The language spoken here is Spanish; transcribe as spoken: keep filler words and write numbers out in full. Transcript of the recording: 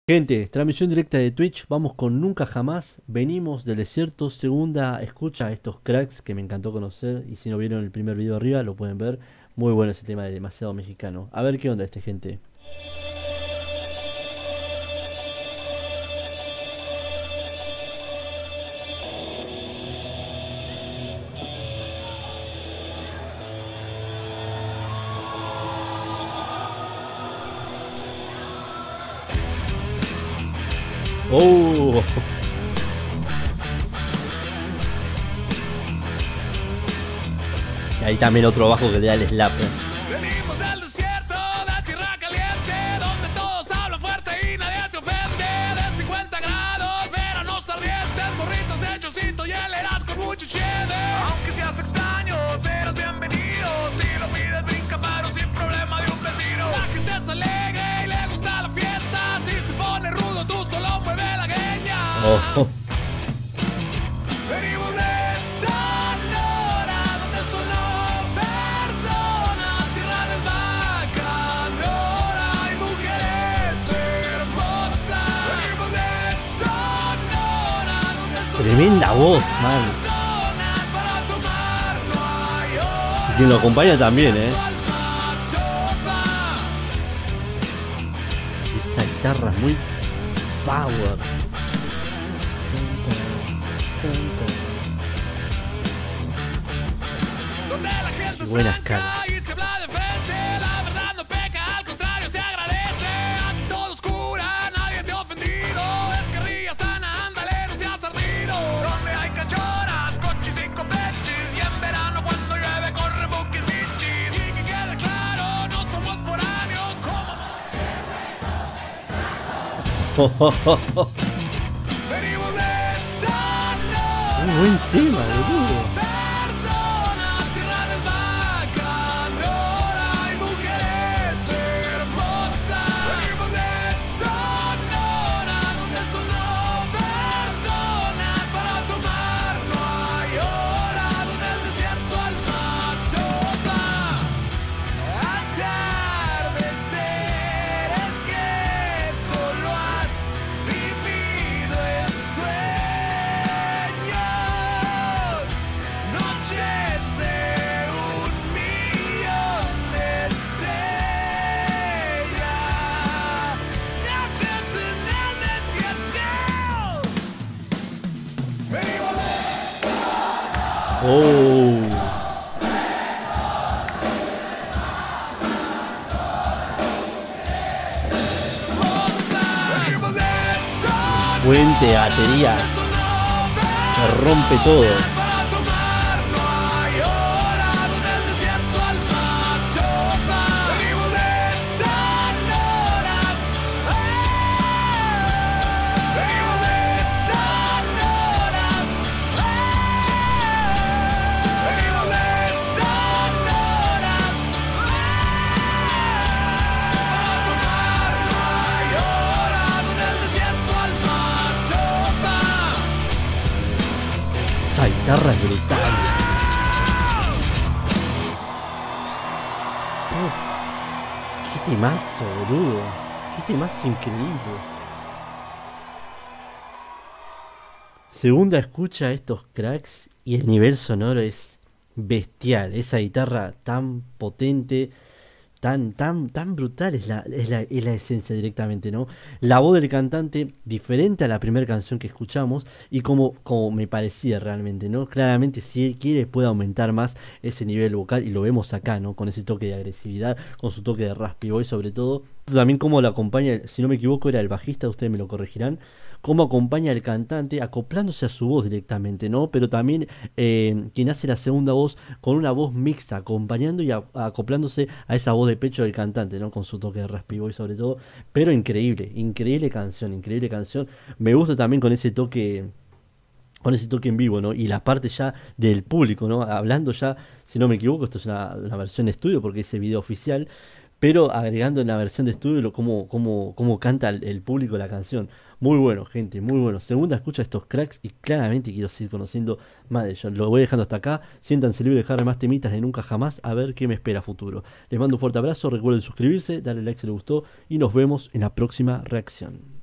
Gente, transmisión directa de Twitch, vamos con Nunca Jamás, venimos del desierto, segunda escucha a estos cracks que me encantó conocer y si no vieron el primer video arriba lo pueden ver, muy bueno ese tema de Demasiado Mexicano. A ver qué onda este, gente. Oh. Y ahí también otro bajo que le da el slap. Venimos del desierto, de tierra caliente, donde todos hablan fuerte y nadie se ofende. De cincuenta grados, veranos ardientes, burritos de chocito y heleras con mucho cheve. Aunque seas extraño, serás bienvenido. Si lo pides, brinca paro sin problema de un vecino. La gente es alegre y le gusta la fiesta. Si se pone rudo, tú solo mueve la gueña. Oh. Venimos de Sonora, donde el sol no perdona. Tierra del bacanora y mujeres hermosas. Venimos de Sonora, donde el sol Tremenda no voz, man. perdona. Para tomar no hay hora. Y quien lo acompaña también, eh. Alma topa. Esa guitarra es muy power. Donde la gente es Buenas franca caras. y se habla de frente, la verdad no peca, al contrario se agradece. Aquí todo es cura, nadie te ha ofendido. Es guerrilla sana, ándale, no seas ardido. Donde hay cachoras, cochis y copechis, y en verano cuando llueve corre buquis bichis. Y que quede claro, no somos foráneos como venimos de Sonora. Muy buen tema, boludo. Perdona, tierra del bacanora y mujeres hermosas. Venimos de Sonora, donde el sol no perdona. Para tomar no hay hora, donde el desierto alma topa. Atardeceres que solo has vivido en sueños. Noches de un millón de estrellas. Noches en el desierto. Venimos Oh. de venimos de Sonora. Puente, batería, El sol no se rompe todo. para tomar no hay hora, donde el desierto alma topa. Venimos de Sonora. Venimos de Sonora. Venimos de Sonora. Para tomar no hay hora, donde el desierto alma topa. Esa guitarra es brutal. Uf, qué temazo, boludo. Qué temazo increíble. Segunda escucha a estos cracks y el nivel sonoro es bestial. Esa guitarra tan potente, tan, tan, tan brutal es la, es la, es la esencia directamente, ¿no? La voz del cantante, diferente a la primera canción que escuchamos y como, como me parecía realmente, ¿no? Claramente si él quiere puede aumentar más ese nivel vocal y lo vemos acá, ¿no? Con ese toque de agresividad, con su toque de raspy voice sobre todo. También como lo acompaña, si no me equivoco era el bajista, ustedes me lo corregirán, cómo acompaña al cantante acoplándose a su voz directamente, ¿no? Pero también eh, quien hace la segunda voz con una voz mixta, acompañando y a- acoplándose a esa voz de pecho del cantante, ¿no? Con su toque de raspy voice sobre todo. Pero increíble, increíble canción, increíble canción. Me gusta también con ese toque. Con ese toque en vivo, ¿no? Y la parte ya del público, ¿no? Hablando ya, si no me equivoco, esto es una, una versión de estudio porque es el video oficial, pero agregando en la versión de estudio lo, cómo, cómo, cómo canta el, el público la canción. Muy bueno, gente, muy bueno. Segunda escucha a estos cracks y claramente quiero seguir conociendo más de ellos. Lo voy dejando hasta acá. Siéntanse libres de dejar más temitas de Nunca Jamás a ver qué me espera a futuro. Les mando un fuerte abrazo, recuerden suscribirse, darle like si les gustó y nos vemos en la próxima reacción.